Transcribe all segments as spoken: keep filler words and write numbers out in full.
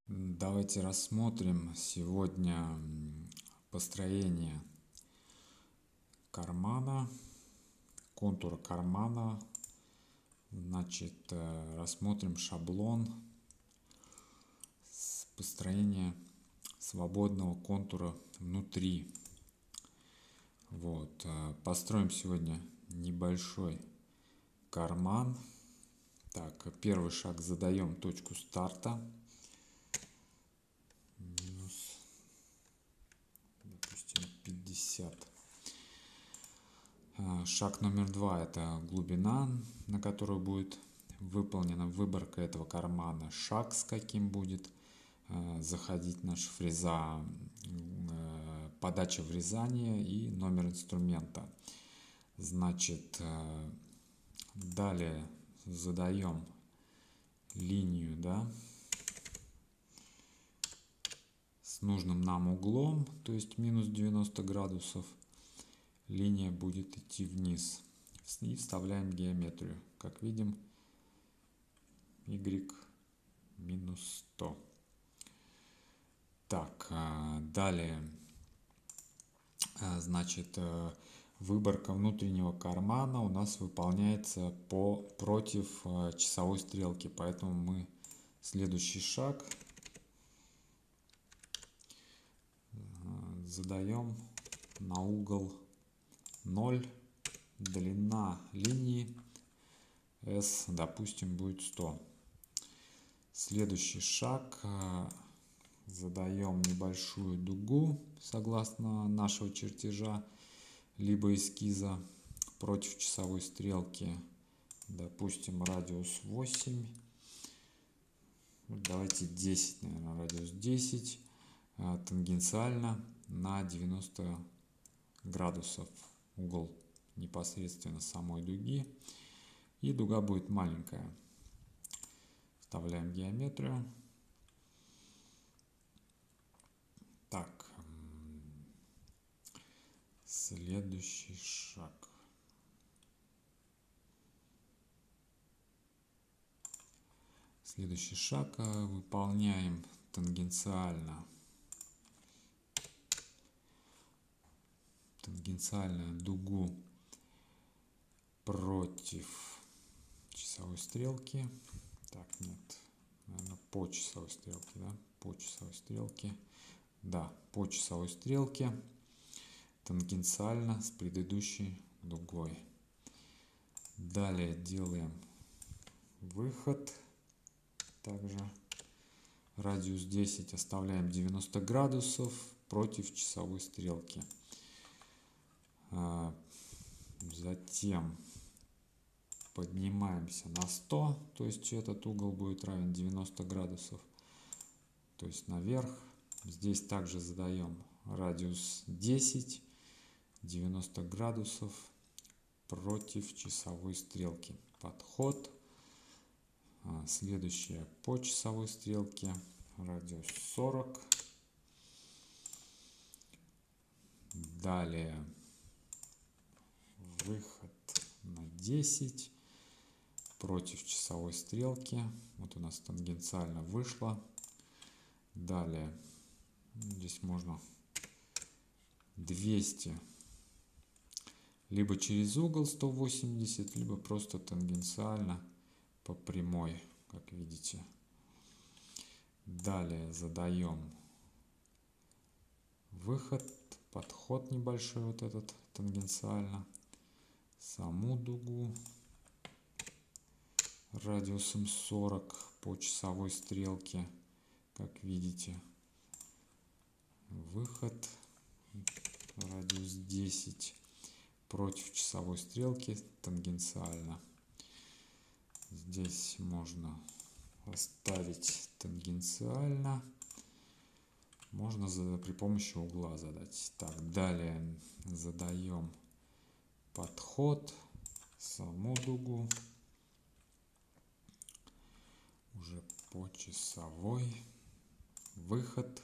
Давайте рассмотрим сегодня построение кармана, контура кармана. Значит, рассмотрим шаблон построения свободного контура внутри. Вот. Построим сегодня небольшой карман. Так, первый шаг, задаем точку старта. Минус, допустим, пятьдесят. Шаг номер два — это глубина, на которую будет выполнена выборка этого кармана. Шаг, с каким будет заходить наша фреза, подача врезания и номер инструмента. Значит, далее задаем линию, да, с нужным нам углом, то есть минус девяносто градусов. Линия будет идти вниз. И вставляем геометрию. Как видим, y минус сто. Так, далее, значит, выборка внутреннего кармана у нас выполняется по, против часовой стрелки. Поэтому мы следующий шаг задаем на угол ноль, длина линии S, допустим, будет сто. Следующий шаг, задаем небольшую дугу согласно нашего чертежа либо эскиза против часовой стрелки, допустим, радиус восемь, давайте десять, наверное, радиус десять, тангенциально на девяносто градусов угол непосредственно самой дуги, и дуга будет маленькая. Вставляем геометрию. Так, следующий шаг. Следующий шаг выполняем тангенциально. Тангенциальную дугу против часовой стрелки. Так, нет, наверное, по часовой стрелке, да, по часовой стрелке, да, по часовой стрелке, тангенциально с предыдущей дугой. Далее делаем выход, также радиус десять, оставляем девяносто градусов против часовой стрелки. Затем поднимаемся на сто, то есть этот угол будет равен девяноста градусов, то есть наверх. Здесь также задаем радиус десять, девяносто градусов против часовой стрелки. Подход. Следующее по часовой стрелке, радиус сорок. Далее выход на десять против часовой стрелки. Вот у нас тангенциально вышло. Далее здесь можно двести, либо через угол сто восемьдесят, либо просто тангенциально по прямой, как видите. Далее задаем выход, подход небольшой, вот этот тангенциально, саму дугу радиусом сорок по часовой стрелке, как видите. Выход, радиус десять против часовой стрелки, тангенциально. Здесь можно оставить тангенциально, можно за, при помощи угла задать. Так, далее задаем подход, саму дугу уже по часовой, выход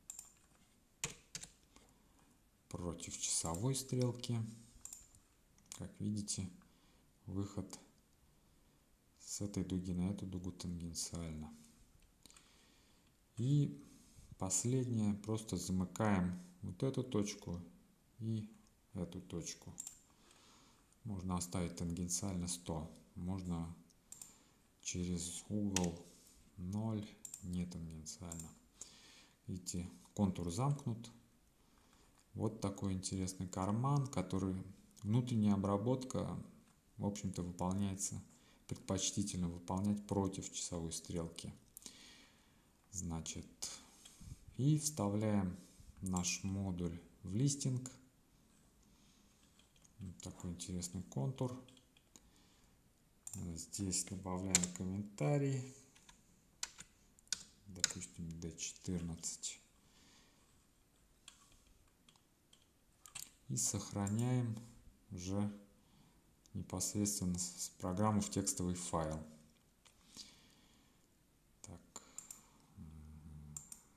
против часовой стрелки, как видите, выход с этой дуги на эту дугу тангенциально. И последнее, просто замыкаем вот эту точку и эту точку. Можно оставить тангенциально сто, можно через угол ноль, не тангенциально. Видите, контур замкнут. Вот такой интересный карман, который внутренняя обработка, в общем-то, выполняется, предпочтительно выполнять против часовой стрелки. Значит, и вставляем наш модуль в листинг. Вот такой интересный контур. Здесь добавляем комментарий, допустим, ди четырнадцать. И сохраняем уже непосредственно с программу в текстовый файл.